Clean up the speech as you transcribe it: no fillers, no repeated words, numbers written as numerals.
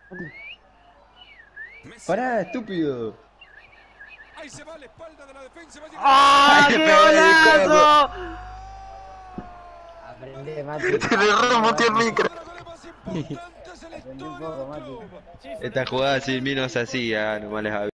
Pará, estúpido. Ahí se va a la espalda de la defensa. ¡Ah, Ay, qué le pegó en el golazo! Aprende, Mati. Te le remoteó el micro. Aprende un poco, Mati. Esta jugada sin mí no se hacía, nomás les aviso.